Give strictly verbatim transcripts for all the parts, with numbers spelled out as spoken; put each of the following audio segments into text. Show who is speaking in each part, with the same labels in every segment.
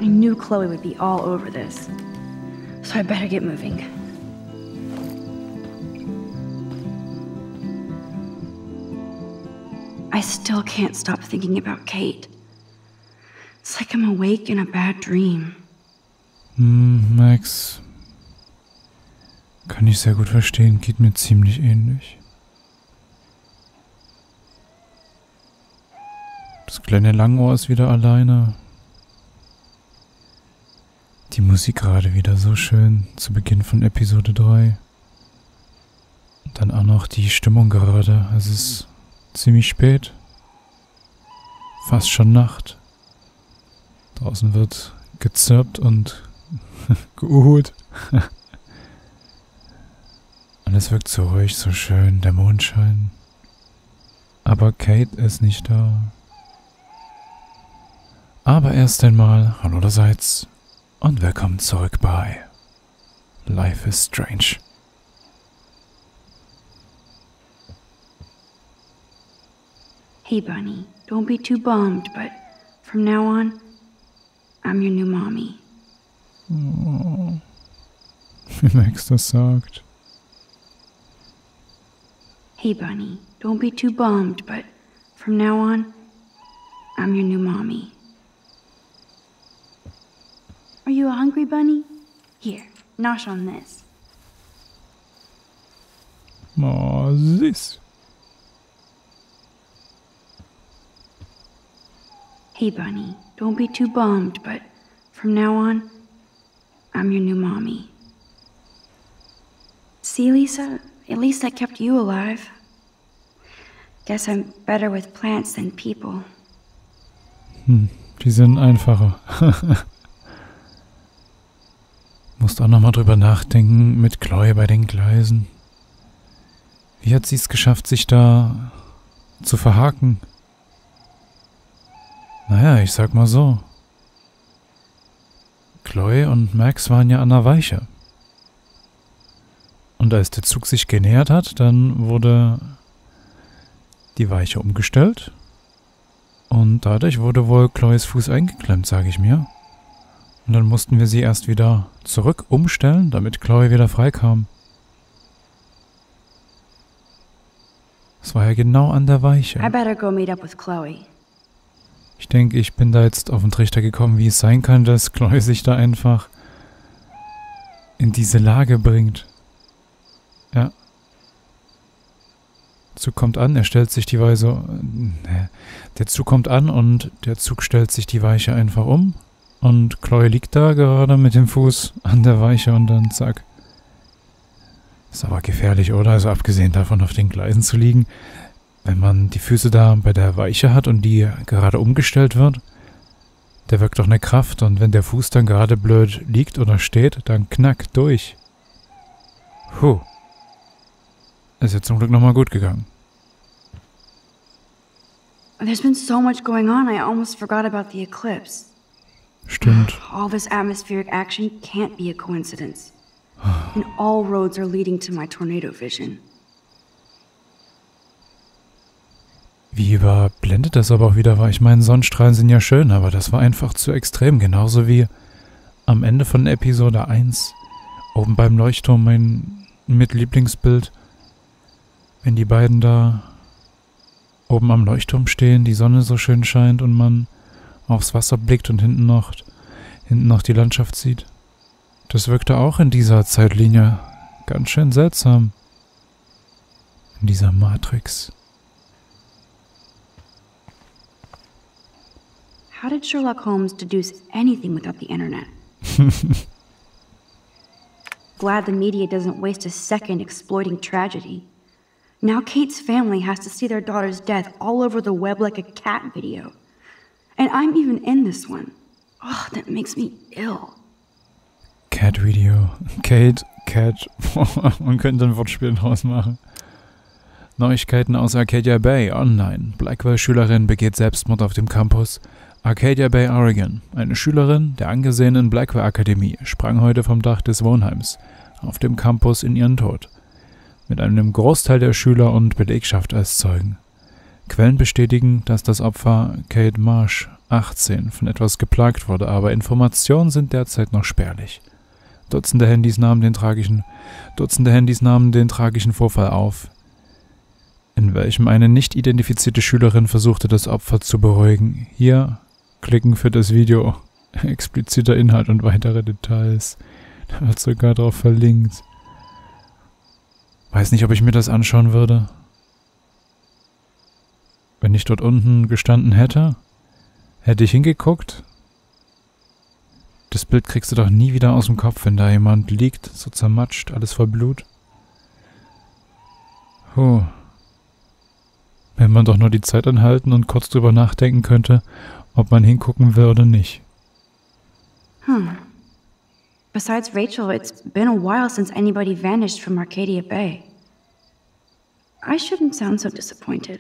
Speaker 1: I knew Chloe would be all over this, so I better get moving. I still can't stop thinking about Kate. It's like I'm awake in a bad dream.
Speaker 2: Hm, Max. Kann ich sehr gut verstehen, geht mir ziemlich ähnlich. Das kleine Langohr ist wieder alleine. Die Musik gerade wieder so schön zu Beginn von Episode drei. Und dann auch noch die Stimmung gerade. Es ist ziemlich spät. Fast schon Nacht. Draußen wird gezirpt und geuht. Alles wirkt so ruhig, so schön, der Mondschein. Aber Kate ist nicht da. Aber erst einmal, hallo allerseits und willkommen zurück bei Life is Strange.
Speaker 1: Hey, Bunny, don't be too bummed, but from now on, I'm your new mommy.
Speaker 2: Oh, wie Max das sagt.
Speaker 1: Hey, Bunny, don't be too bummed, but from now on, I'm your new mommy. Are you a hungry bunny? Here, nosh on this.
Speaker 2: Oh, süß.
Speaker 1: Hey, Bunny, don't be too bummed, but from now on, I'm your new mommy. See, Lisa? At least I kept you alive. Guess I'm better with plants than people.
Speaker 2: Hm, die sind einfacher. Musst auch nochmal drüber nachdenken mit Chloe bei den Gleisen. Wie hat sie es geschafft, sich da zu verhaken? Naja, ich sag mal so. Chloe und Max waren ja an der Weiche. Und als der Zug sich genähert hat, dann wurde die Weiche umgestellt. Und dadurch wurde wohl Chloes Fuß eingeklemmt, sage ich mir. Und dann mussten wir sie erst wieder zurück umstellen, damit Chloe wieder freikam. Es war ja genau an der Weiche.
Speaker 1: I better go meet up with Chloe.
Speaker 2: Ich denke, ich bin da jetzt auf den Trichter gekommen, wie es sein kann, dass Chloe sich da einfach in diese Lage bringt. Ja. Der Zug kommt an, er stellt sich die Weiche... Ne, der Zug kommt an und der Zug stellt sich die Weiche einfach um. Und Chloe liegt da gerade mit dem Fuß an der Weiche und dann zack. Ist aber gefährlich, oder? Also abgesehen davon, auf den Gleisen zu liegen. Wenn man die Füße da bei der Weiche hat und die gerade umgestellt wird, der wirkt doch eine Kraft. Und wenn der Fuß dann gerade blöd liegt oder steht, dann knack durch. Puh. Ist jetzt zum Glück nochmal gut gegangen.
Speaker 1: There's been so much going on, I almost forgot about the eclipse.
Speaker 2: Stimmt.
Speaker 1: All this atmospheric action can't be a coincidence. And all roads are leading to my tornado vision.
Speaker 2: Wie überblendet das aber auch wieder war. Ich meine, Sonnenstrahlen sind ja schön, aber das war einfach zu extrem. Genauso wie am Ende von Episode eins. Oben beim Leuchtturm mein Mitlieblingsbild. Wenn die beiden da oben am Leuchtturm stehen, die Sonne so schön scheint und man aufs Wasser blickt und hinten noch, hinten noch die Landschaft sieht. Das wirkte auch in dieser Zeitlinie ganz schön seltsam. In dieser Matrix.
Speaker 1: How did Sherlock Holmes deduce anything without the internet? Glad the media doesn't waste a second exploiting tragedy. Now Kate's family has to see their daughter's death all over the web like a cat video. And I'm even in this one. Oh, that makes me ill.
Speaker 2: Cat Video. Kate, Cat. Man könnte ein Wortspiel draus machen. Neuigkeiten aus Arcadia Bay online. Blackwell-Schülerin begeht Selbstmord auf dem Campus. Arcadia Bay, Oregon. Eine Schülerin der angesehenen Blackwell-Akademie sprang heute vom Dach des Wohnheims auf dem Campus in ihren Tod. Mit einem Großteil der Schüler und Belegschaft als Zeugen. Quellen bestätigen, dass das Opfer Kate Marsh, achtzehn, von etwas geplagt wurde, aber Informationen sind derzeit noch spärlich. Dutzende Handys nahmen den tragischen, Dutzende Handys nahmen den tragischen Vorfall auf, in welchem eine nicht identifizierte Schülerin versuchte, das Opfer zu beruhigen. Hier klicken für das Video, expliziter Inhalt und weitere Details. Da wird sogar drauf verlinkt. Weiß nicht, ob ich mir das anschauen würde. Wenn ich dort unten gestanden hätte, hätte ich hingeguckt. Das Bild kriegst du doch nie wieder aus dem Kopf, wenn da jemand liegt, so zermatscht, alles voll Blut. Puh. Wenn man doch nur die Zeit anhalten und kurz drüber nachdenken könnte, ob man hingucken will oder nicht.
Speaker 1: Hmm. Besides Rachel, it's been a while since anybody vanished from Arcadia Bay. I shouldn't sound so disappointed.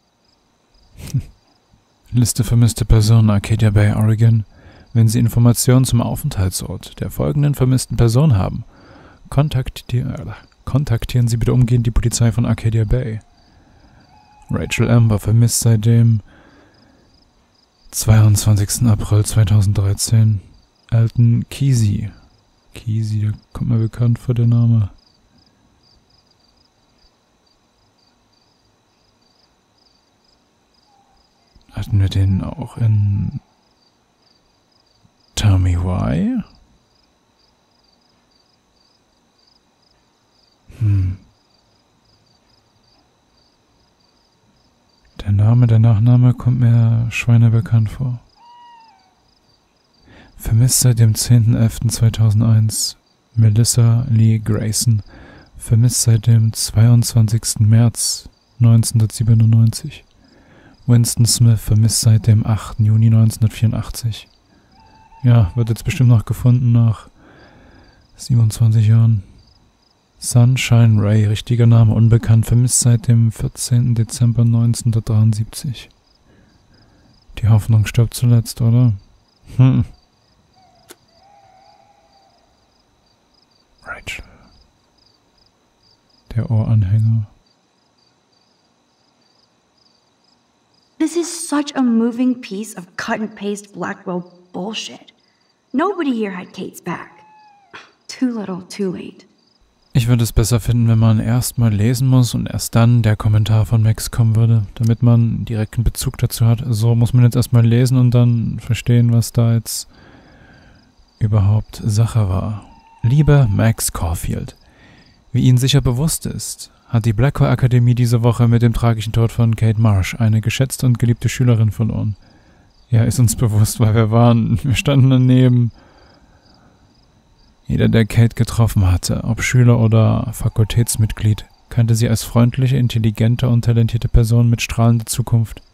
Speaker 2: Liste vermisste Personen, Arcadia Bay, Oregon. Wenn Sie Informationen zum Aufenthaltsort der folgenden vermissten Person haben, kontaktieren, kontaktieren Sie bitte umgehend die Polizei von Arcadia Bay. Rachel Amber vermisst seit dem zweiundzwanzigsten April zweitausenddreizehn. Alton Kesey. Kesey, da kommt mir bekannt vor der Name. Hatten wir den auch in Tell Me Why? Hm. Der Name, der Nachname kommt mir schweinebekannt vor. Vermisst seit dem zehnten elften zweitausendeins Melissa Lee Grayson. Vermisst seit dem zweiundzwanzigsten März neunzehnhundertsiebenundneunzig. Winston Smith vermisst seit dem achten Juni neunzehnhundertvierundachtzig. Ja, wird jetzt bestimmt noch gefunden nach siebenundzwanzig Jahren. Sunshine Ray, richtiger Name unbekannt, vermisst seit dem vierzehnten Dezember neunzehnhundertdreiundsiebzig. Die Hoffnung stirbt zuletzt, oder? Hm. Rachel. Der Ohranhänger.
Speaker 1: This is such a moving piece of cut-and-paste Blackwell bullshit. Nobody here had Kate's back. Too little, too late.
Speaker 2: Ich würde es besser finden, wenn man erst mal lesen muss und erst dann der Kommentar von Max kommen würde, damit man direkten Bezug dazu hat. So muss man jetzt erstmal lesen und dann verstehen, was da jetzt überhaupt Sache war. Lieber Max Caulfield, wie Ihnen sicher bewusst ist, hat die Blackwell Akademie diese Woche mit dem tragischen Tod von Kate Marsh eine geschätzte und geliebte Schülerin verloren. Ja, ist uns bewusst, weil wir waren, wir standen daneben. Jeder, der Kate getroffen hatte, ob Schüler oder Fakultätsmitglied, kannte sie als freundliche, intelligente und talentierte Person mit strahlender Zukunft.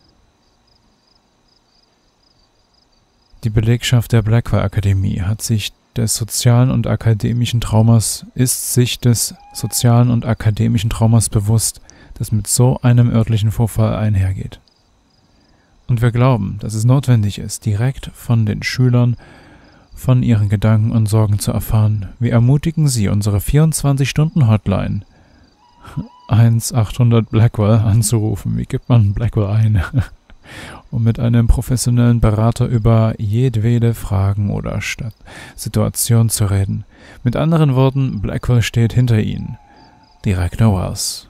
Speaker 2: Die Belegschaft der Blackwell Akademie hat sich des sozialen und akademischen Traumas, ist sich des sozialen und akademischen Traumas bewusst, das mit so einem örtlichen Vorfall einhergeht. Und wir glauben, dass es notwendig ist, direkt von den Schülern von ihren Gedanken und Sorgen zu erfahren. Wir ermutigen Sie, unsere vierundzwanzig-Stunden-Hotline eins achthundert Blackwell anzurufen. Wie gibt man Blackwell ein? Um mit einem professionellen Berater über jedwede Fragen oder Stadt Situation zu reden. Mit anderen Worten, Blackwell steht hinter Ihnen. Direktor Wells.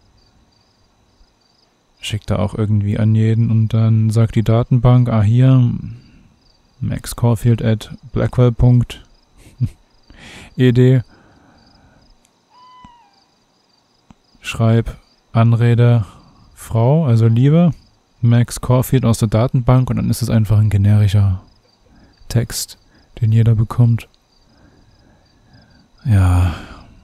Speaker 2: Schickt er auch irgendwie an jeden und dann sagt die Datenbank, ah hier, Max Caulfield at blackwell punkt e d. Schreib Anrede Frau, also Liebe, Max Caulfield aus der Datenbank und dann ist es einfach ein generischer Text, den jeder bekommt. Ja,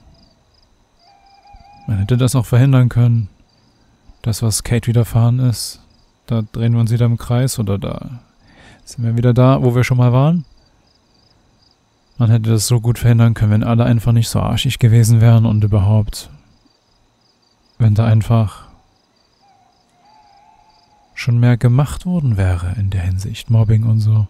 Speaker 2: man hätte das auch verhindern können. Das, was Kate widerfahren ist, da drehen wir uns wieder im Kreis oder da sind wir wieder da, wo wir schon mal waren. Man hätte das so gut verhindern können, wenn alle einfach nicht so arschig gewesen wären und überhaupt, wenn da einfach schon mehr gemacht worden wäre in der Hinsicht, Mobbing und so.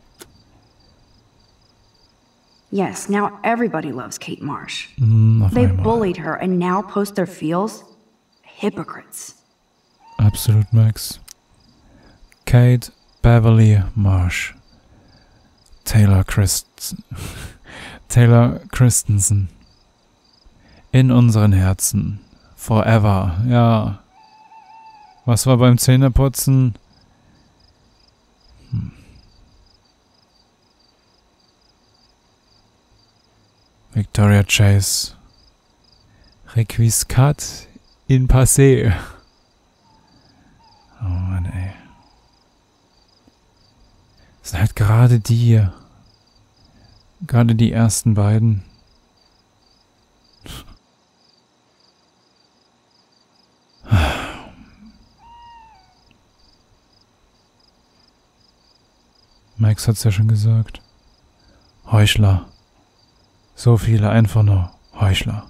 Speaker 1: Yes, now everybody loves Kate Marsh.
Speaker 2: Mm,
Speaker 1: They
Speaker 2: einmal.
Speaker 1: bullied her and now post their feels? Hypocrites.
Speaker 2: Absolut, Max. Kate Beverly Marsh. Taylor Christ... Taylor Christensen. In unseren Herzen. Forever. Ja. Was war beim Zähneputzen? Hm. Victoria Chase. Requiescat in passé. Oh Mann, ey. Das sind halt gerade die, gerade die ersten beiden. Max hat's ja schon gesagt. Heuchler. So viele einfach nur Heuchler.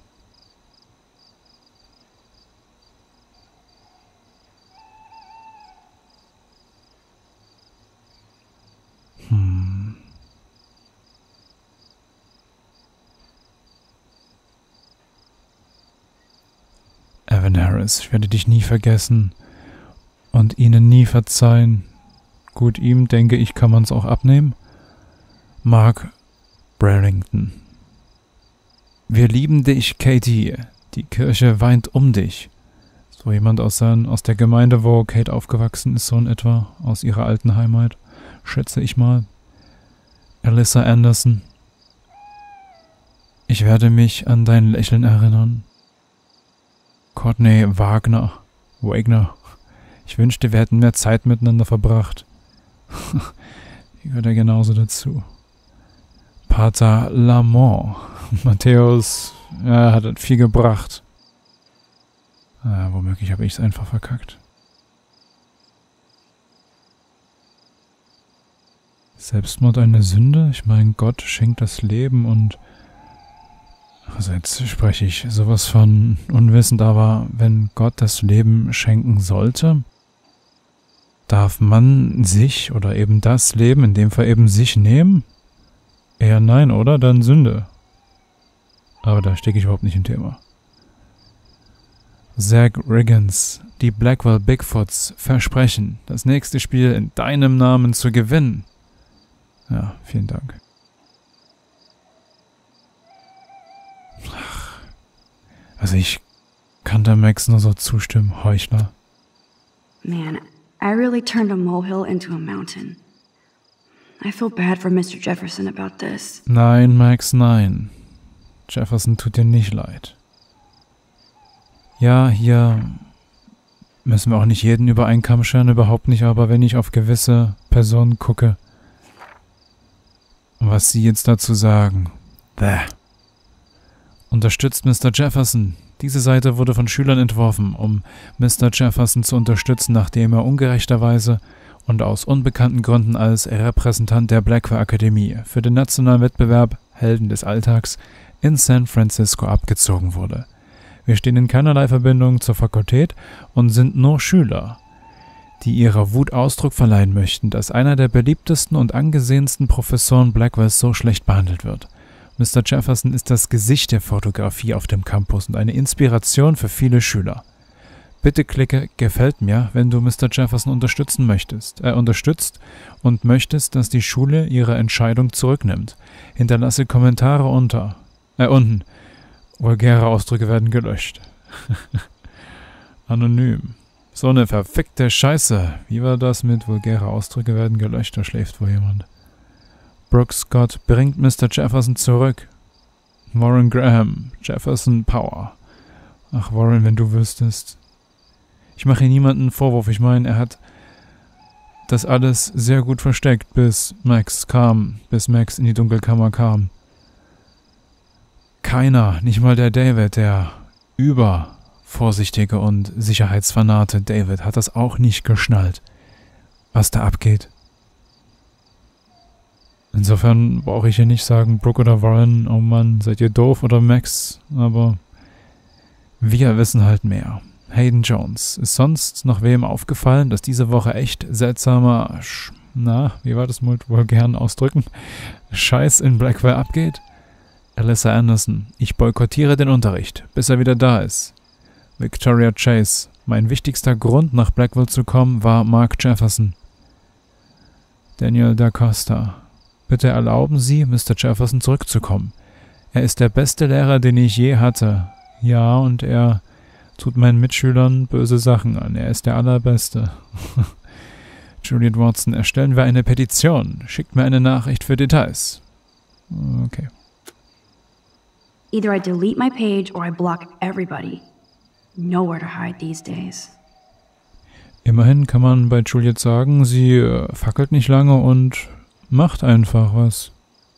Speaker 2: Hm. Evan Harris, ich werde dich nie vergessen und ihnen nie verzeihen. Gut, ihm, denke ich, kann man es auch abnehmen. Mark Brarrington. Wir lieben dich, Katie. Die Kirche weint um dich. So jemand aus, sein, aus der Gemeinde, wo Kate aufgewachsen ist, so in etwa, aus ihrer alten Heimat, schätze ich mal. Alyssa Anderson. Ich werde mich an dein Lächeln erinnern. Courtney Wagner. Wagner. Ich wünschte, wir hätten mehr Zeit miteinander verbracht. Die gehört ja genauso dazu. Pater Lamont. Matthäus, ja, hat viel gebracht. Ah, womöglich habe ich es einfach verkackt. Selbstmord eine Sünde? Ich meine, Gott schenkt das Leben und... Also jetzt spreche ich sowas von unwissend, aber wenn Gott das Leben schenken sollte, darf man sich oder eben das Leben, in dem Fall eben sich nehmen? Eher nein, oder? Dann Sünde. Aber da stecke ich überhaupt nicht im Thema. Zach Riggins, die Blackwell Bigfoots versprechen, das nächste Spiel in deinem Namen zu gewinnen. Ja, vielen Dank. Ach, also ich kann da Max nur so zustimmen, Heuchler.
Speaker 1: Man, I really turned a molehill into a mountain. I feel bad for Mister Jefferson about this.
Speaker 2: Nein, Max, nein. Jefferson tut dir nicht leid. Ja, hier müssen wir auch nicht jeden über einen Kamm scheren, überhaupt nicht, aber wenn ich auf gewisse Personen gucke, was sie jetzt dazu sagen, bäh. Unterstützt Mister Jefferson. Diese Seite wurde von Schülern entworfen, um Mister Jefferson zu unterstützen, nachdem er ungerechterweise und aus unbekannten Gründen als Repräsentant der Blackwell Akademie für den nationalen Wettbewerb Helden des Alltags in San Francisco abgezogen wurde. Wir stehen in keinerlei Verbindung zur Fakultät und sind nur Schüler, die ihrer Wut Ausdruck verleihen möchten, dass einer der beliebtesten und angesehensten Professoren Blackwells so schlecht behandelt wird. Mister Jefferson ist das Gesicht der Fotografie auf dem Campus und eine Inspiration für viele Schüler. Bitte klicke Gefällt mir, wenn du Mister Jefferson unterstützen möchtest, äh, unterstützt und möchtest, dass die Schule ihre Entscheidung zurücknimmt. Hinterlasse Kommentare unter, äh, unten. Vulgäre Ausdrücke werden gelöscht. Anonym. So eine verfickte Scheiße. Wie war das mit vulgäre Ausdrücke werden gelöscht? Da schläft wohl jemand. Brooke Scott bringt Mister Jefferson zurück. Warren Graham. Jefferson Power. Ach, Warren, wenn du wüsstest. Ich mache hier niemanden Vorwurf. Ich meine, er hat das alles sehr gut versteckt, bis Max kam. Bis Max in die Dunkelkammer kam. Keiner, nicht mal der David, der übervorsichtige und sicherheitsfanate David, hat das auch nicht geschnallt, was da abgeht. Insofern brauche ich hier nicht sagen, Brooke oder Warren, oh Mann, seid ihr doof oder Max, aber wir wissen halt mehr. Hayden Jones, ist sonst noch wem aufgefallen, dass diese Woche echt seltsamer, Sch na, wie war das mit vulgären Ausdrücken, Scheiß in Blackwell abgeht? Alyssa Anderson, ich boykottiere den Unterricht, bis er wieder da ist. Victoria Chase, Mein wichtigster Grund, nach Blackwell zu kommen, war Mark Jefferson. Daniel da Costa. Bitte erlauben Sie, Mister Jefferson zurückzukommen. Er ist der beste Lehrer, den ich je hatte. Ja, und er tut meinen Mitschülern böse Sachen an. Er ist der Allerbeste. Juliet Watson, erstellen wir eine Petition. Schickt mir eine Nachricht für Details. Okay.
Speaker 1: Either I delete my page or I block everybody. Nowhere to hide these days.
Speaker 2: Immerhin kann man bei Juliet sagen, sie äh, fackelt nicht lange und macht einfach was.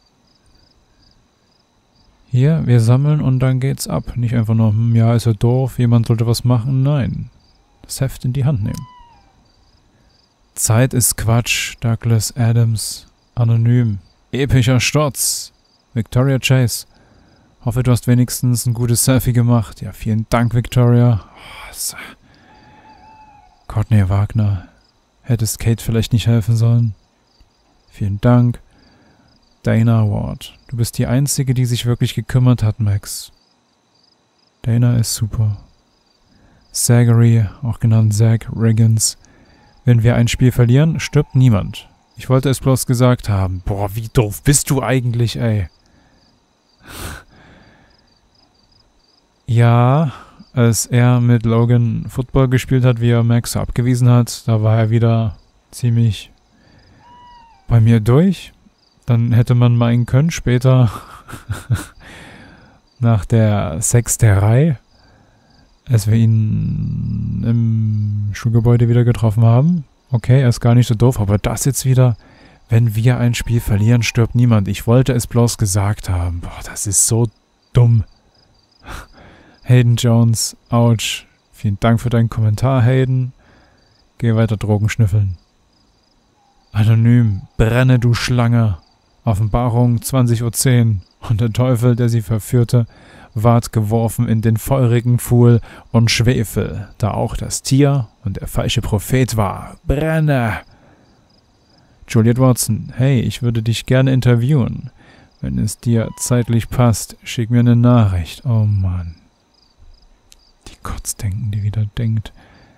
Speaker 2: Hier, wir sammeln und dann geht's ab. Nicht einfach nur, hm, ja, ist ja doof, jemand sollte was machen. Nein, das Heft in die Hand nehmen. Zeit ist Quatsch, Douglas Adams. Anonym. Epischer Sturz. Victoria Chase. Hoffe, du hast wenigstens ein gutes Selfie gemacht. Ja, vielen Dank, Victoria. Oh, so. Courtney Wagner. Hättest Kate vielleicht nicht helfen sollen? Vielen Dank. Dana Ward. Du bist die Einzige, die sich wirklich gekümmert hat, Max. Dana ist super. Zachary, auch genannt Zach Riggins. Wenn wir ein Spiel verlieren, stirbt niemand. Ich wollte es bloß gesagt haben. Boah, wie doof bist du eigentlich, ey. Ja, als er mit Logan Football gespielt hat, wie er Max abgewiesen hat, da war er wieder ziemlich bei mir durch. Dann hätte man meinen können, später nach der Sexterei, als wir ihn im Schulgebäude wieder getroffen haben. Okay, er ist gar nicht so doof, aber das jetzt wieder, wenn wir ein Spiel verlieren, stirbt niemand. Ich wollte es bloß gesagt haben. Boah, das ist so dumm. Hayden Jones, ouch. Vielen Dank für deinen Kommentar, Hayden. Geh weiter Drogen schnüffeln. Anonym, brenne du Schlange. Offenbarung zwanzig Uhr zehn. Und der Teufel, der sie verführte, ward geworfen in den feurigen Pfuhl und Schwefel, da auch das Tier und der falsche Prophet war. Brenne! Juliet Watson, hey, ich würde dich gerne interviewen. Wenn es dir zeitlich passt, schick mir eine Nachricht. Oh Mann. Die Kurzdenken, die wieder denkt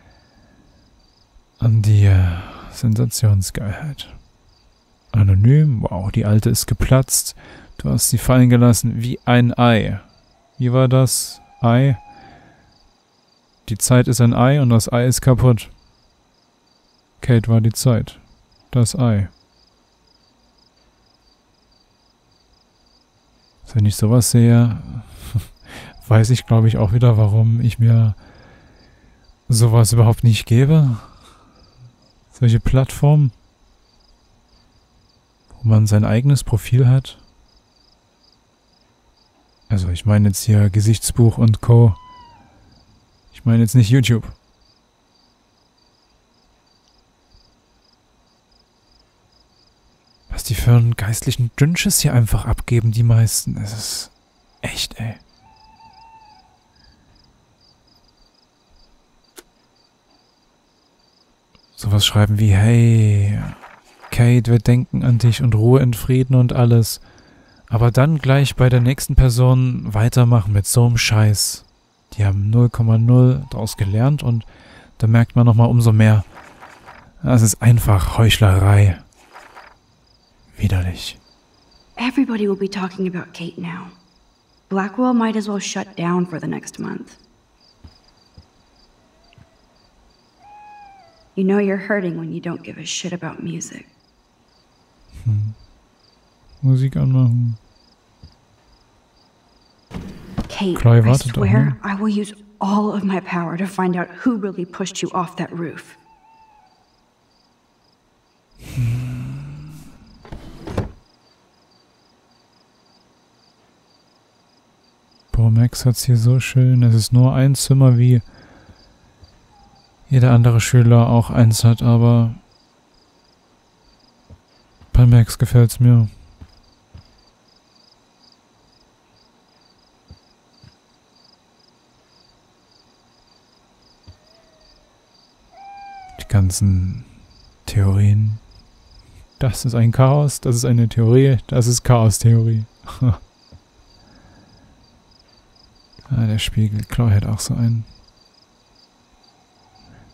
Speaker 2: an die äh, Sensationsgeilheit. Anonym, wow, die Alte ist geplatzt. Du hast sie fallen gelassen wie ein Ei. Wie war das? Ei? Die Zeit ist ein Ei und das Ei ist kaputt. Kate war die Zeit. Das Ei. Wenn ich sowas sehe, weiß ich, glaube ich, auch wieder, warum ich mir sowas überhaupt nicht gebe. Solche Plattformen, wo man sein eigenes Profil hat. Also ich meine jetzt hier Gesichtsbuch und Co. Ich meine jetzt nicht YouTube. Was die für einen geistlichen Dünnschiss hier einfach abgeben, die meisten. Es ist echt, ey. Sowas schreiben wie, hey, Kate, wir denken an dich und Ruhe in Frieden und alles. Aber dann gleich bei der nächsten Person weitermachen mit so einem Scheiß. Die haben null Komma null daraus gelernt und da merkt man nochmal umso mehr. Das ist einfach Heuchlerei. Widerlich.
Speaker 1: Everybody will be talking about Kate now. Blackwell might as well shut down for the next month. You know you're hurting when you don't give a shit about music.
Speaker 2: Hm. Musik anmachen.
Speaker 1: Kate,
Speaker 2: Chloe,
Speaker 1: I
Speaker 2: wartet doch,
Speaker 1: swear
Speaker 2: ne?
Speaker 1: I will use all of my power to find out who really pushed you off that roof.
Speaker 2: Boah, Max hat's hier so schön. Es ist nur ein Zimmer, wie jeder andere Schüler auch eins hat, aber bei Max gefällt's mir. Die ganzen Theorien. Das ist ein Chaos, das ist eine Theorie, das ist Chaos-Theorie. Ah, der Spiegel. Chloe hat auch so einen.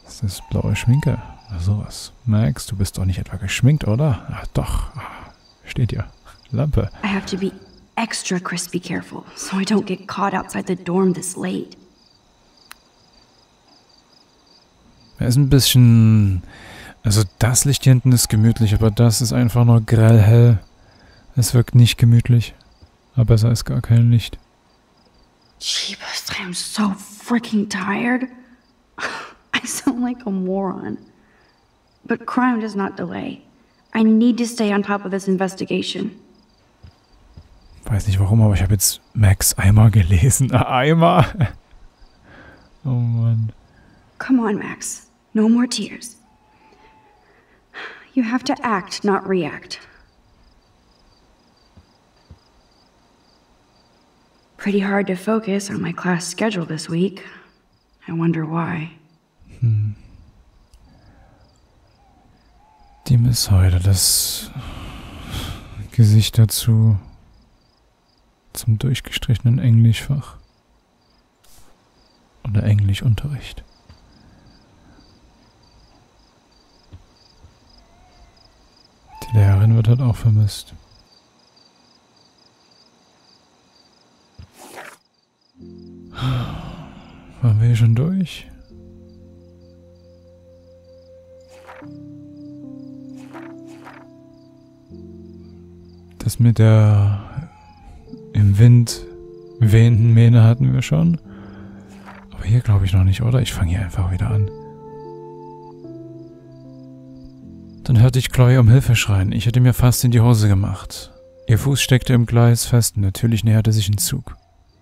Speaker 2: Das ist blaue Schminke. Na sowas. Max, du bist doch nicht etwa geschminkt, oder? Ach doch. Steht hier. Lampe.
Speaker 1: I have to be extra crispy careful, so I don't get caught outside the dorm this late.
Speaker 2: Er ist ein bisschen... Also das Licht hier hinten ist gemütlich, aber das ist einfach nur grell hell. Es wirkt nicht gemütlich. Aber besser ist gar kein Licht.
Speaker 1: Jeebus, I am so freaking tired. I sound like a moron. But crime does not delay. I need to stay on top of this investigation.
Speaker 2: Weiß nicht warum, aber ich habe jetzt Max Eimer gelesen. Eimer? Oh Mann.
Speaker 1: Come on, Max. No more tears. You have to act, not react. Pretty hard to focus on my class schedule this week. I wonder why.
Speaker 2: Hm. Die Miss heute, das Gesicht dazu zum durchgestrichenen Englischfach. Oder Englischunterricht. Die Lehrerin wird halt auch vermisst. Waren wir hier schon durch? Das mit der im Wind wehenden Mähne hatten wir schon. Aber hier glaube ich noch nicht, oder? Ich fange hier einfach wieder an. Dann hörte ich Chloe um Hilfe schreien. Ich hätte mir fast in die Hose gemacht. Ihr Fuß steckte im Gleis fest und natürlich näherte sich ein Zug.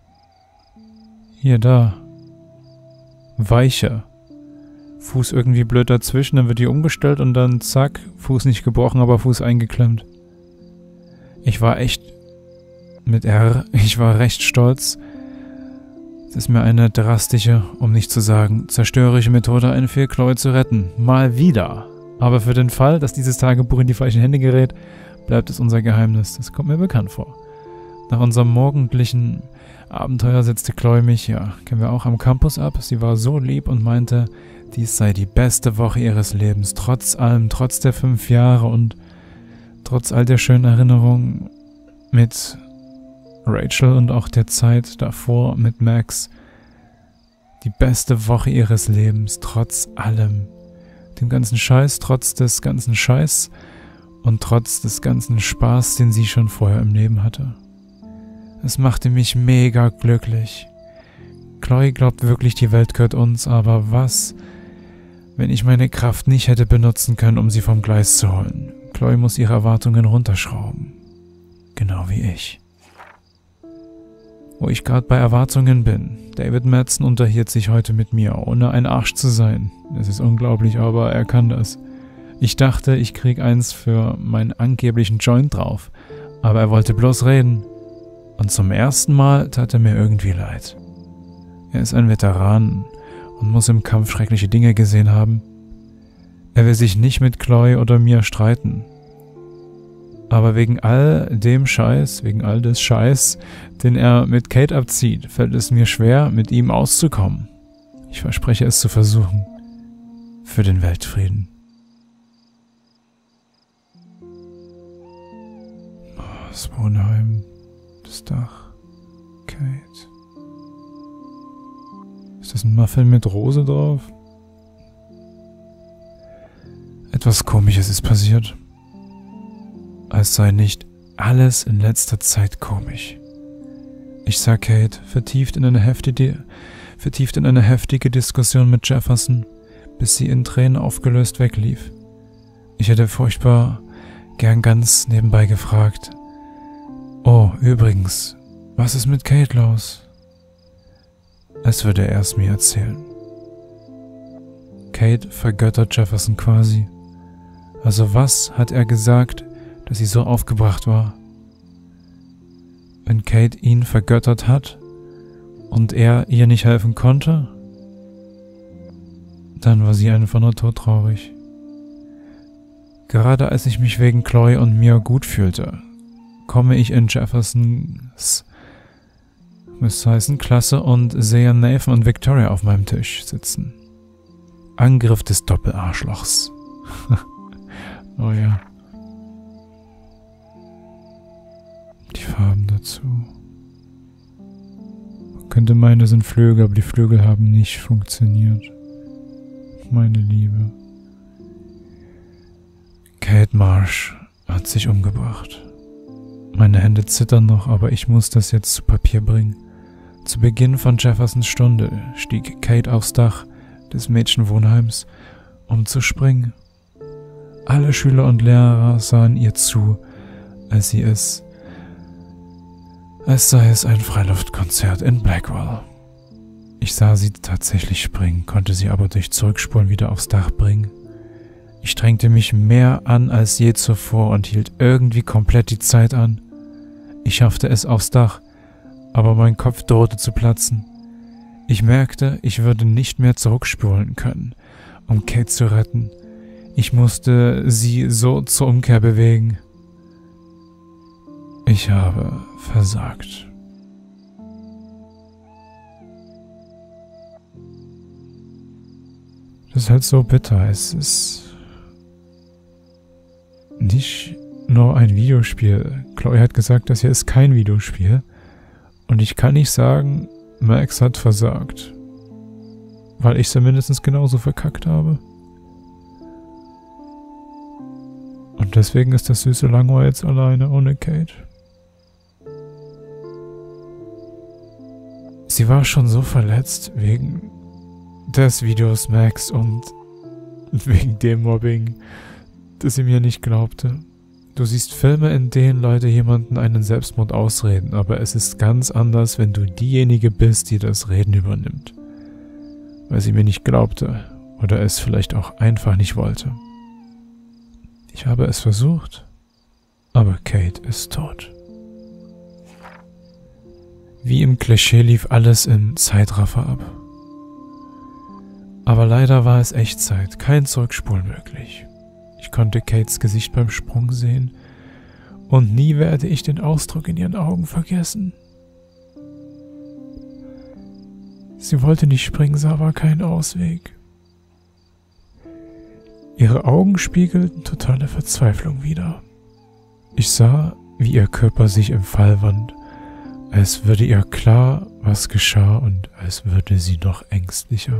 Speaker 2: Hier, da. Weicher. Fuß irgendwie blöd dazwischen, dann wird die umgestellt und dann zack, Fuß nicht gebrochen, aber Fuß eingeklemmt. Ich war echt mit R, ich war recht stolz, dass mir eine drastische, um nicht zu sagen, zerstörerische Methode einfiel, Chloe zu retten. Mal wieder. Aber für den Fall, dass dieses Tagebuch in die falschen Hände gerät, bleibt es unser Geheimnis. Das kommt mir bekannt vor. Nach unserem morgendlichen Abenteuer setzte Chloe mich, ja, kennen wir auch, am Campus ab. Sie war so lieb und meinte, dies sei die beste Woche ihres Lebens. Trotz allem, trotz der fünf Jahre und trotz all der schönen Erinnerungen mit Rachel und auch der Zeit davor mit Max. Die beste Woche ihres Lebens, trotz allem. Dem ganzen Scheiß, trotz des ganzen Scheiß und trotz des ganzen Spaß, den sie schon vorher im Leben hatte. Es machte mich mega glücklich. Chloe glaubt wirklich, die Welt gehört uns, aber was, wenn ich meine Kraft nicht hätte benutzen können, um sie vom Gleis zu holen? Chloe muss ihre Erwartungen runterschrauben. Genau wie ich. Wo ich gerade bei Erwartungen bin. David Madsen unterhielt sich heute mit mir, ohne ein Arsch zu sein. Es ist unglaublich, aber er kann das. Ich dachte, ich krieg eins für meinen angeblichen Joint drauf, aber er wollte bloß reden. Und zum ersten Mal tat er mir irgendwie leid. Er ist ein Veteran und muss im Kampf schreckliche Dinge gesehen haben. Er will sich nicht mit Chloe oder mir streiten. Aber wegen all dem Scheiß, wegen all des Scheiß, den er mit Kate abzieht, fällt es mir schwer, mit ihm auszukommen. Ich verspreche es zu versuchen. Für den Weltfrieden. Oh, das Wohnheim, das Dach, Kate. Ist das ein Muffin mit Rose drauf? Etwas Komisches ist passiert. Als sei nicht alles in letzter Zeit komisch. Ich sah Kate vertieft in eine heftige, vertieft in eine heftige Diskussion mit Jefferson, bis sie in Tränen aufgelöst weglief. Ich hätte furchtbar gern ganz nebenbei gefragt: Oh, übrigens, was ist mit Kate los? Als würde er es mir erzählen. Kate vergöttert Jefferson quasi. Also was hat er gesagt, dass sie so aufgebracht war? Wenn Kate ihn vergöttert hat und er ihr nicht helfen konnte, dann war sie einfach nur todtraurig. Gerade als ich mich wegen Chloe und mir gut fühlte, komme ich in Jeffersons müsste heißen Klasse und sehe Nathan und Victoria auf meinem Tisch sitzen. Angriff des Doppelarschlochs. Oh ja. Die Farben dazu. Man könnte meinen, das sind Flügel, aber die Flügel haben nicht funktioniert. Meine Liebe. Kate Marsh hat sich umgebracht. Meine Hände zittern noch, aber ich muss das jetzt zu Papier bringen. Zu Beginn von Jeffersons Stunde stieg Kate aufs Dach des Mädchenwohnheims, um zu springen. Alle Schüler und Lehrer sahen ihr zu, als sie es, als sei es ein Freiluftkonzert in Blackwell. Ich sah sie tatsächlich springen, konnte sie aber durch Zurückspulen wieder aufs Dach bringen. Ich strengte mich mehr an als je zuvor und hielt irgendwie komplett die Zeit an. Ich schaffte es aufs Dach, aber mein Kopf drohte zu platzen. Ich merkte, ich würde nicht mehr zurückspulen können, um Kate zu retten. Ich musste sie so zur Umkehr bewegen. Ich habe versagt. Das ist halt so bitter. Es ist nicht nur ein Videospiel. Chloe hat gesagt, das hier ist kein Videospiel. Und ich kann nicht sagen, Max hat versagt. Weil ich sie mindestens genauso verkackt habe. Und deswegen ist das süße Langweil jetzt alleine ohne Kate. Sie war schon so verletzt wegen des Videos Max und wegen dem Mobbing, dass sie mir nicht glaubte. Du siehst Filme, in denen Leute jemanden einen Selbstmord ausreden, aber es ist ganz anders, wenn du diejenige bist, die das Reden übernimmt. Weil sie mir nicht glaubte oder es vielleicht auch einfach nicht wollte. Ich habe es versucht, aber Kate ist tot. Wie im Klischee lief alles im Zeitraffer ab. Aber leider war es Echtzeit, kein Zurückspulen möglich. Ich konnte Kates Gesicht beim Sprung sehen und nie werde ich den Ausdruck in ihren Augen vergessen. Sie wollte nicht springen, sah aber keinen Ausweg. Ihre Augen spiegelten totale Verzweiflung wider. Ich sah, wie ihr Körper sich im Fall wand, als würde ihr klar, was geschah und als würde sie noch ängstlicher.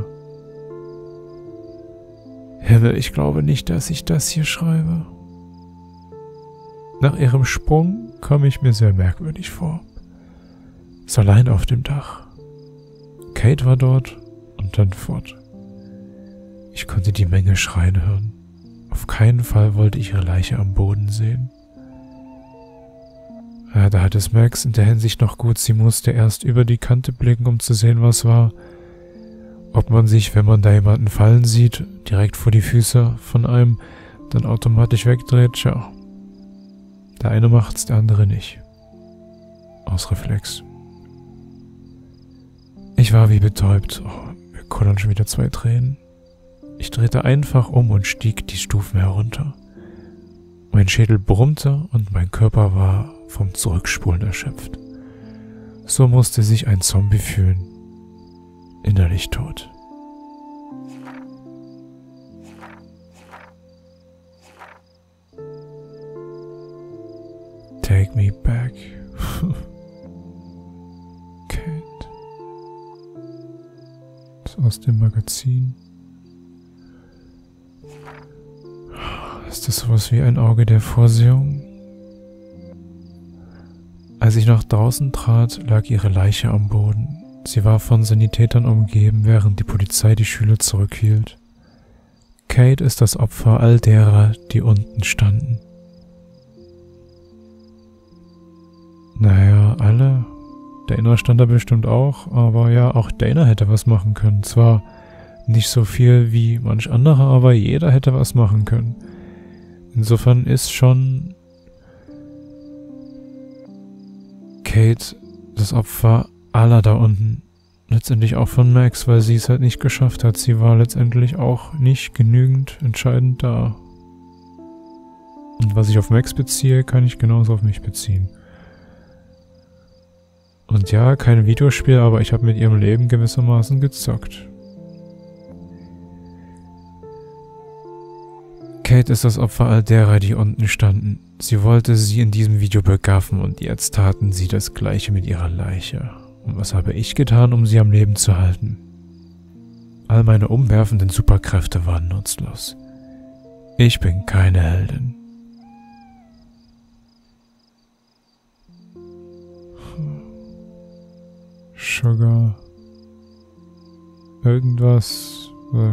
Speaker 2: Himmel, ich glaube nicht, dass ich das hier schreibe. Nach ihrem Sprung kam ich mir sehr merkwürdig vor. So allein auf dem Dach. Kate war dort und dann fort. Ich konnte die Menge schreien hören. Auf keinen Fall wollte ich ihre Leiche am Boden sehen. Ja, da hat es Max in der Hinsicht noch gut, sie musste erst über die Kante blicken, um zu sehen, was war. Ob man sich, wenn man da jemanden fallen sieht, direkt vor die Füße von einem, dann automatisch wegdreht, tja. Der eine macht's, der andere nicht. Aus Reflex. Ich war wie betäubt. Oh, mir kullern schon wieder zwei Tränen. Ich drehte einfach um und stieg die Stufen herunter. Mein Schädel brummte und mein Körper war vom Zurückspulen erschöpft. So musste sich ein Zombie fühlen. Innerlich tot. Take me back. Kate. Das ist aus dem Magazin. Ist das sowas wie ein Auge der Vorsehung? Als ich nach draußen trat, lag ihre Leiche am Boden. Sie war von Sanitätern umgeben, während die Polizei die Schüler zurückhielt. Kate ist das Opfer all derer, die unten standen. Naja, alle. Dana stand da bestimmt auch, aber ja, auch Dana hätte was machen können. Zwar nicht so viel wie manch anderer, aber jeder hätte was machen können. Insofern ist schon Kate das Opfer aller da unten. Letztendlich auch von Max, weil sie es halt nicht geschafft hat. Sie war letztendlich auch nicht genügend entscheidend da. Und was ich auf Max beziehe, kann ich genauso auf mich beziehen. Und ja, kein Videospiel, aber ich habe mit ihrem Leben gewissermaßen gezockt. Kate ist das Opfer all derer, die unten standen. Sie wollte sie in diesem Video begaffen und jetzt taten sie das Gleiche mit ihrer Leiche. Und was habe ich getan, um sie am Leben zu halten? All meine umwerfenden Superkräfte waren nutzlos. Ich bin keine Heldin. Sugar. Irgendwas.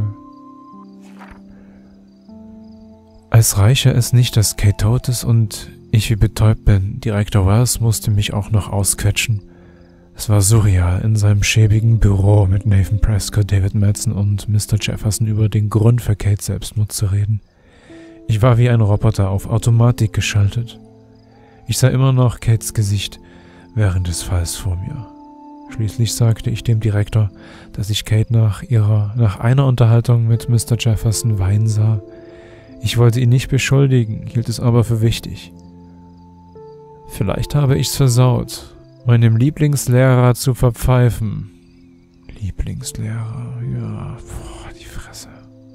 Speaker 2: Als reiche es nicht, dass Kate tot ist und ich wie betäubt bin. Direktor Wells musste mich auch noch ausquetschen. Es war surreal, in seinem schäbigen Büro mit Nathan Prescott, David Madsen und Mister Jefferson über den Grund für Kates Selbstmord zu reden. Ich war wie ein Roboter auf Automatik geschaltet. Ich sah immer noch Kates Gesicht während des Falls vor mir. Schließlich sagte ich dem Direktor, dass ich Kate nach ihrer, nach einer Unterhaltung mit Mister Jefferson weinen sah. Ich wollte ihn nicht beschuldigen, hielt es aber für wichtig. Vielleicht habe ich's versaut, meinem Lieblingslehrer zu verpfeifen. Lieblingslehrer, ja, boah, die Fresse.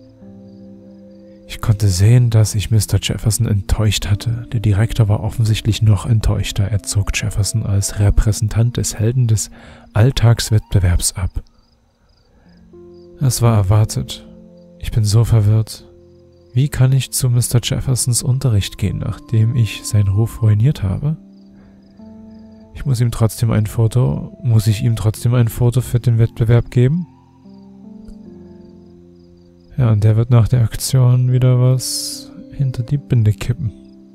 Speaker 2: Ich konnte sehen, dass ich Mister Jefferson enttäuscht hatte. Der Direktor war offensichtlich noch enttäuschter. Er zog Jefferson als Repräsentant des Helden des Alltagswettbewerbs ab. Es war erwartet. Ich bin so verwirrt. Wie kann ich zu Mister Jeffersons Unterricht gehen, nachdem ich seinen Ruf ruiniert habe? Ich muss ihm trotzdem ein Foto, muss ich ihm trotzdem ein Foto für den Wettbewerb geben? Ja, und der wird nach der Aktion wieder was hinter die Binde kippen.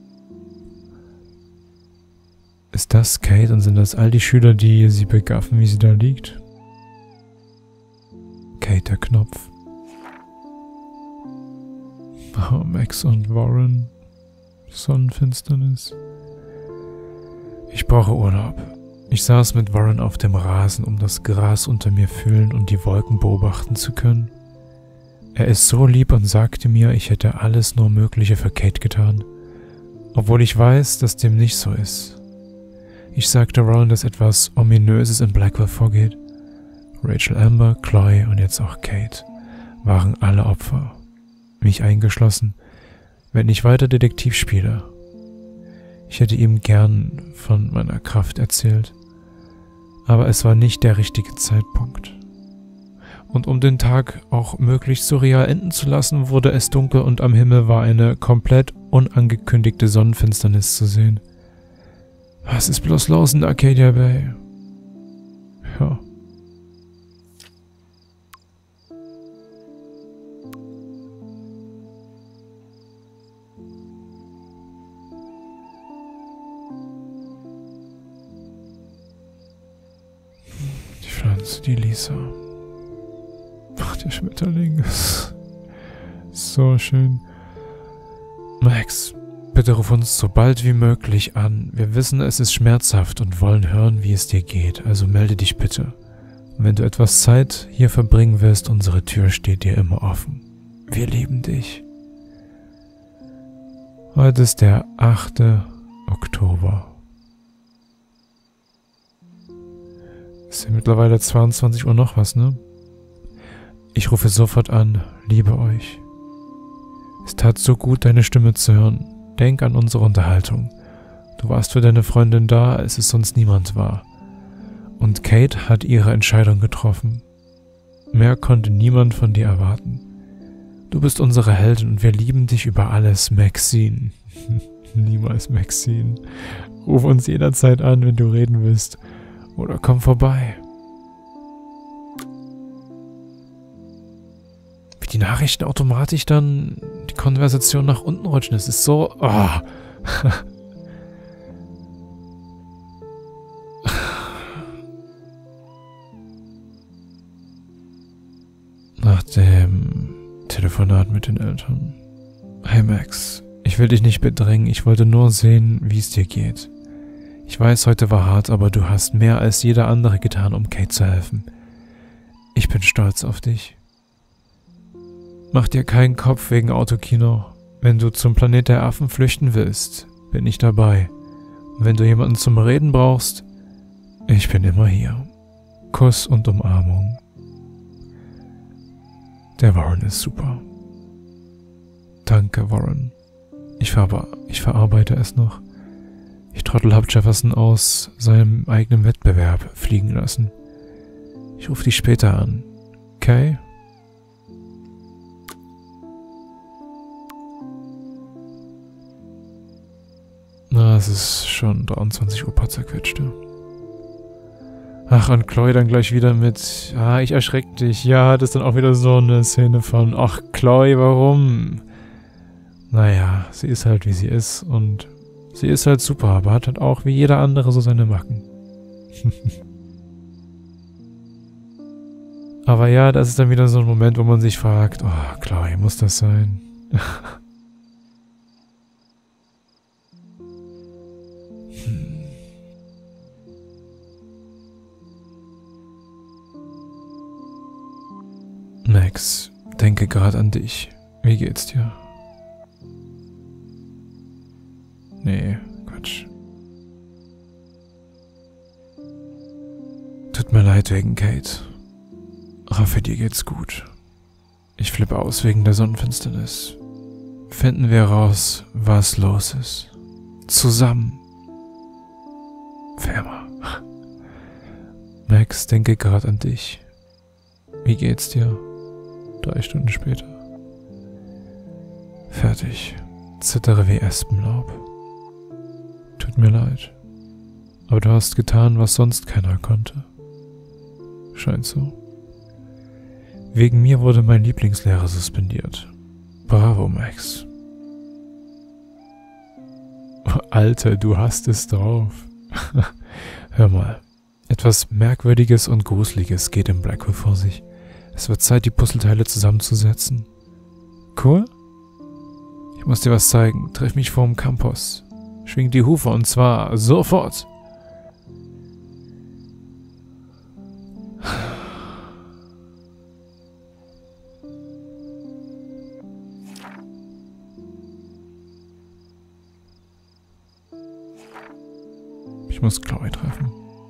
Speaker 2: Ist das Kate und sind das all die Schüler, die sie begaffen, wie sie da liegt? Kate, der Knopf. Oh, Max und Warren. Sonnenfinsternis. Ich brauche Urlaub. Ich saß mit Warren auf dem Rasen, um das Gras unter mir fühlen und die Wolken beobachten zu können. Er ist so lieb und sagte mir, ich hätte alles nur Mögliche für Kate getan, obwohl ich weiß, dass dem nicht so ist. Ich sagte Warren, dass etwas Ominöses in Blackwell vorgeht. Rachel Amber, Chloe und jetzt auch Kate waren alle Opfer, mich eingeschlossen, wenn ich weiter Detektiv spiele. Ich hätte ihm gern von meiner Kraft erzählt, aber es war nicht der richtige Zeitpunkt. Und um den Tag auch möglichst surreal enden zu lassen, wurde es dunkel und am Himmel war eine komplett unangekündigte Sonnenfinsternis zu sehen. Was ist bloß los in Arcadia Bay? Ja. Die Pflanze, die Lisa. Ach, der Schmetterling ist so schön. Max, bitte ruf uns so bald wie möglich an. Wir wissen, es ist schmerzhaft und wollen hören, wie es dir geht. Also melde dich bitte. Und wenn du etwas Zeit hier verbringen willst, unsere Tür steht dir immer offen. Wir lieben dich. Heute ist der achte Oktober. Es ist ja mittlerweile zweiundzwanzig Uhr noch was, ne? Ich rufe sofort an, liebe euch. Es tat so gut, deine Stimme zu hören. Denk an unsere Unterhaltung. Du warst für deine Freundin da, als es sonst niemand war. Und Kate hat ihre Entscheidung getroffen. Mehr konnte niemand von dir erwarten. Du bist unsere Heldin und wir lieben dich über alles, Maxine. Niemals Maxine. Ruf uns jederzeit an, wenn du reden willst. Oder komm vorbei. Wie die Nachrichten automatisch dann die Konversation nach unten rutschen. Das ist so... Oh. Nach dem Telefonat mit den Eltern. Hey Max, ich will dich nicht bedrängen. Ich wollte nur sehen, wie es dir geht. Ich weiß, heute war hart, aber du hast mehr als jeder andere getan, um Kate zu helfen. Ich bin stolz auf dich. Mach dir keinen Kopf wegen Autokino. Wenn du zum Planet der Affen flüchten willst, bin ich dabei. Und wenn du jemanden zum Reden brauchst, ich bin immer hier. Kuss und Umarmung. Der Warren ist super. Danke, Warren. Ich, ver ich verarbeite es noch. Ich Trottel hab Jefferson aus seinem eigenen Wettbewerb fliegen lassen. Ich rufe dich später an. Okay? Na, es ist schon dreiundzwanzig Uhr paar zerquetschte. Ach, und Chloe dann gleich wieder mit, ah, ich erschreck dich. Ja, das ist dann auch wieder so eine Szene von, ach, Chloe, warum? Naja, sie ist halt, wie sie ist und sie ist halt super, aber hat halt auch wie jeder andere so seine Macken. Aber ja, das ist dann wieder so ein Moment, wo man sich fragt, oh, Chloe, muss das sein? Max, denke gerade an dich. Wie geht's dir? Nee, Quatsch. Tut mir leid wegen Kate. Hoffe, dir geht's gut. Ich flippe aus wegen der Sonnenfinsternis. Finden wir raus, was los ist. Zusammen. Firma. Max, denke gerade an dich. Wie geht's dir? Drei Stunden später. Fertig. Zittere wie Espenlaub. Tut mir leid. Aber du hast getan, was sonst keiner konnte. Scheint so. Wegen mir wurde mein Lieblingslehrer suspendiert. Bravo, Max. Alter, du hast es drauf. Hör mal. Etwas Merkwürdiges und Gruseliges geht im Blackwell vor sich. Es wird Zeit, die Puzzleteile zusammenzusetzen. Cool? Ich muss dir was zeigen. Triff mich vorm Campus. Schwing die Hufe und zwar sofort. Ich muss Chloe treffen.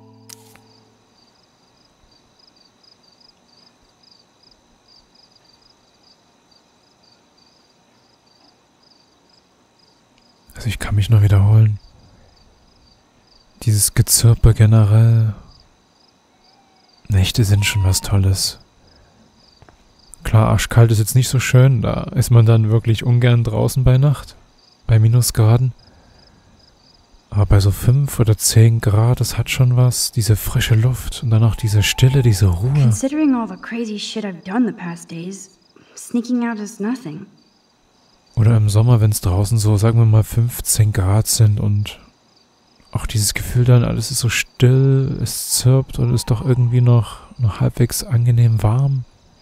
Speaker 2: Also ich kann mich nur wiederholen. Dieses Gezirpe generell. Nächte sind schon was Tolles. Klar, arschkalt ist jetzt nicht so schön. Da ist man dann wirklich ungern draußen bei Nacht. Bei Minusgraden. Aber bei so fünf oder zehn Grad, das hat schon was. Diese frische Luft und dann auch diese Stille, diese Ruhe.
Speaker 1: Considering all the crazy shit I've done the past days, sneaking out is nothing.
Speaker 2: Oder im Sommer, wenn es draußen so, sagen wir mal, fünfzehn Grad sind und auch dieses Gefühl dann, alles ist so still, es zirpt und ist doch irgendwie noch, noch halbwegs angenehm warm.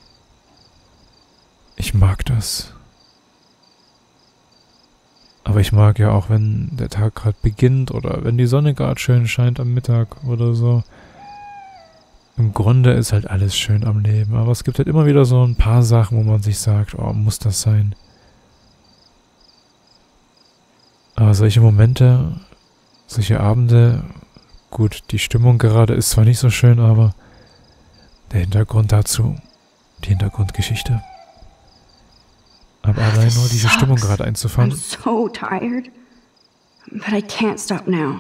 Speaker 2: Ich mag das. Aber ich mag ja auch, wenn der Tag gerade beginnt oder wenn die Sonne gerade schön scheint am Mittag oder so. Im Grunde ist halt alles schön am Leben, aber es gibt halt immer wieder so ein paar Sachen, wo man sich sagt, oh, muss das sein? Aber solche Momente, solche Abende, gut, die Stimmung gerade ist zwar nicht so schön, aber der Hintergrund dazu, die Hintergrundgeschichte. Aber allein nur diese Stimmung gerade einzufangen.
Speaker 1: I'm so tired, but I can't stop now.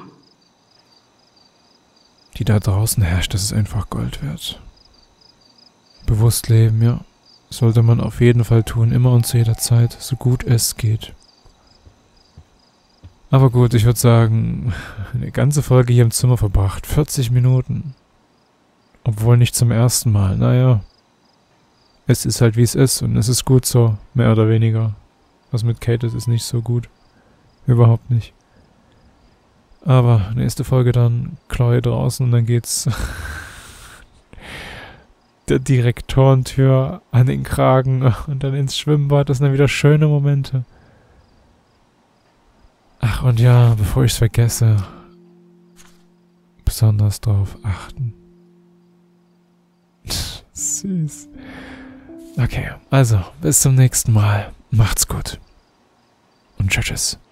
Speaker 2: Die da draußen herrscht, das ist einfach Gold wert. Bewusst leben, ja, sollte man auf jeden Fall tun, immer und zu jeder Zeit, so gut es geht. Aber gut, ich würde sagen, eine ganze Folge hier im Zimmer verbracht. vierzig Minuten. Obwohl nicht zum ersten Mal. Naja, es ist halt wie es ist und es ist gut so, mehr oder weniger. Was mit Kate ist, ist nicht so gut. Überhaupt nicht. Aber nächste Folge dann Chloe draußen und dann geht's der Direktorentür an den Kragen und dann ins Schwimmbad. Das sind dann wieder schöne Momente. Ach, und ja, bevor ich es vergesse, besonders drauf achten. Süß. Okay, also, bis zum nächsten Mal. Macht's gut. Und tschüss.